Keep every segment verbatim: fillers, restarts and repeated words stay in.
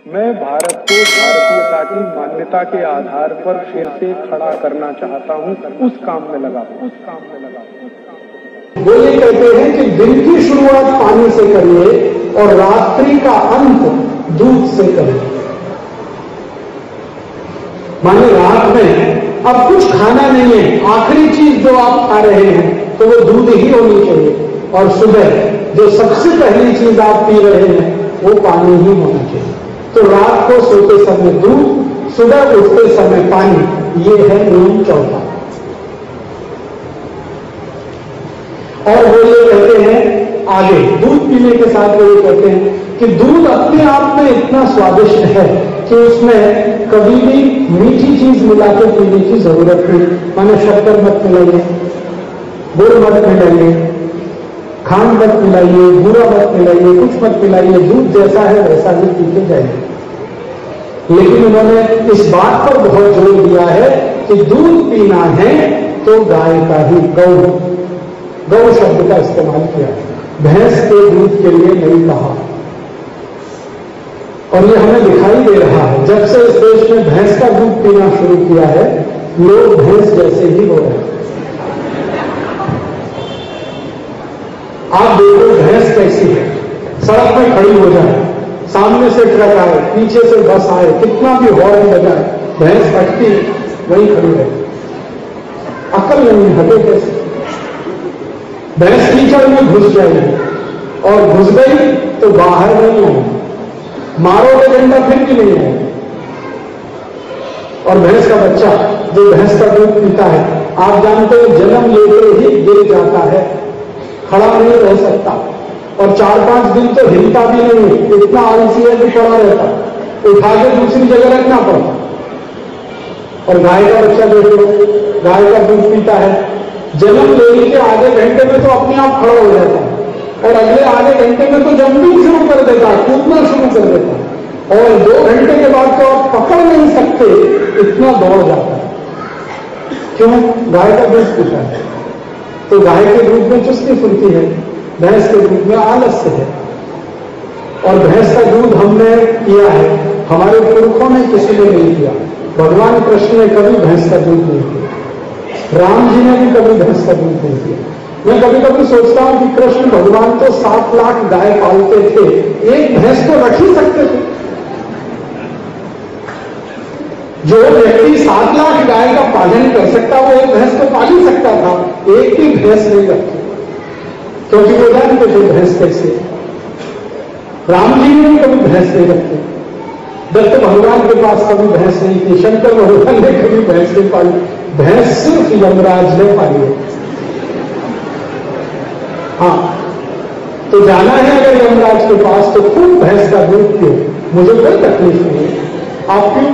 मैं भारत को भारतीयता की मान्यता के आधार पर फिर से खड़ा करना चाहता हूं, उस काम में लगा उस काम में लगा वो ये कहते हैं कि दिन की शुरुआत पानी से करिए और रात्रि का अंत दूध से करिए। माने रात में अब कुछ खाना नहीं है, आखिरी चीज जो आप खा रहे हैं तो वो दूध ही होनी चाहिए, और सुबह जो सबसे पहली चीज आप पी रहे हैं वो पानी ही होना चाहिए। तो रात को सोते समय दूध, सुबह उठते समय पानी, ये है नियम चौथा। और वो ये कहते हैं आगे दूध पीने के साथ वो ये कहते हैं कि दूध अपने आप में इतना स्वादिष्ट है कि उसमें कभी भी मीठी चीज मिला के पीने की जरूरत नहीं। माने शक्कर मत मिलाइए, गुड़ मत मिलाइए, खांड मत मिलाइए, बूरा मत मिलाइए, कुछ मत मिलाइए, दूध जैसा है वैसा ही पीते जाइए। लेकिन उन्होंने इस बात पर बहुत जोर दिया है कि दूध पीना है तो गाय का ही, गौ गौ शब्द का इस्तेमाल किया, भैंस के दूध के लिए नहीं कहा। और ये हमें दिखाई दे रहा है, जब से इस देश में भैंस का दूध पीना शुरू किया है लोग भैंस जैसे ही हो रहे हैं। आप देखो भैंस कैसी है, सड़क में खड़ी हो जाए, सामने से ट्रक आए, पीछे से बस आए, कितना भी हॉर्न बजाए, भैंस हटती वहीं खड़ी रहती, अकल नहीं, हटे कैसे। भैंस कीचड़ में घुस जाएगी और घुस गई तो बाहर नहीं आएगी, मारोगे डंडा फिर भी नहीं आएगी। और भैंस का बच्चा जो भैंस का दूध पीता है, आप जानते हैं जन्म लेते ही गिर जाता है, खड़ा नहीं रह सकता, और चार पांच दिन तो हिलता भी नहीं, इतना आलसी है कि पड़ा रहता, उठा के दूसरी जगह रखना पड़ता। और गाय का बच्चा देख लो, गाय का दूध पीता है, जन्म लेने के आधे घंटे में तो अपने आप खड़ा हो जाता है, और अगले आधे घंटे में तो जंपिंग शुरू कर देता है, कूदना शुरू कर देता है, और दो घंटे के बाद तो आप पकड़ नहीं सकते, इतना दौड़ जाता है। क्यों? गाय का दूध पीता है। तो गाय के दूध में चुस्ती फुर्ती है, भैंस के दूध में आलस्य है। और भैंस का दूध हमने किया है, हमारे पुरखों ने किसी ने नहीं किया। भगवान कृष्ण ने कभी भैंस का दूध नहीं किया, राम जी ने भी कभी भैंस का दूध नहीं किया। मैं कभी कभी सोचता हूं कि कृष्ण भगवान तो सात लाख गाय पालते थे, एक भैंस तो रख ही सकते थे। जो व्यक्ति सात लाख गाय का पालन कर सकता वो एक भैंस को पाल ही सकता था, एक भी भैंस नहीं रखी, क्योंकि वो जानते थे भैंस कैसे। राम जी ने भी कभी भैंस नहीं रखी, दत्त भगवान के पास कभी भैंस नहीं थी, शंकर भगवान ने कभी भैंस नहीं पाली, भैंस सिर्फ यमराज ने पाली है। हाँ, तो जाना है अगर यमराज के पास तो खूब भैंस का दूध पियो, मुझे कोई तकलीफ नहीं है, आप क्यों।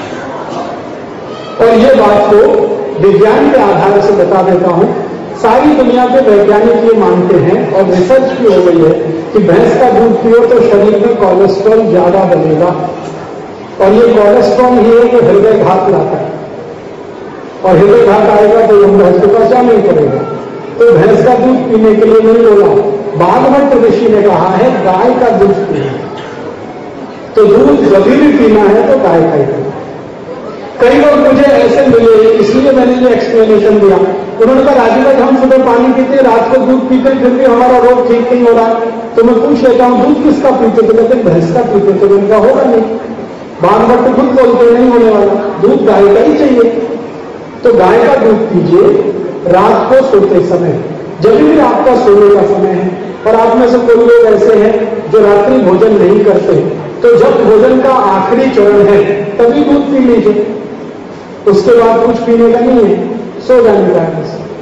और ये बात को विज्ञान के आधार से बता देता हूं, सारी दुनिया के वैज्ञानिक ये मानते हैं और रिसर्च भी हो गई है कि भैंस का दूध पियो तो शरीर में कोलेस्ट्रॉल ज्यादा बनेगा, और ये कोलेस्ट्रॉल ही है जो हृदय घात लाता है, और हृदय घात आएगा तो यमराज के पास जाना ही पड़ेगा। तो भैंस का दूध पीने के लिए नहीं बोला, भागवत ऋषि ने कहा है गाय का दूध पीना। तो दूध कभी भी पीना है तो गाय का ही पीना। कई लोग मुझे ऐसे मिले, इसलिए मैंने ये एक्सप्लेनेशन दिया। उन्होंने कहा राजीव भाई हम सुबह पानी पीते, रात को दूध पीते, फिर भी हमारा रोग ठीक नहीं हो रहा। तो मैं पूछ लेता हूं दूध किसका पीते? तो कहते भैंस का पीते। तो उनका होगा नहीं, भागवत तो खुद बोलते नहीं होने वाला, दूध गाय का ही चाहिए। तो गाय का दूध पीजिए रात को सोते समय, जब भी आपका सोने का समय है। और आप में से कोई लोग ऐसे हैं जो रात्रि भोजन नहीं करते, तो जब भोजन का आखिरी चरण है तभी दूध पी लीजिए, उसके बाद कुछ पीने का नहीं है, सो जाने का है।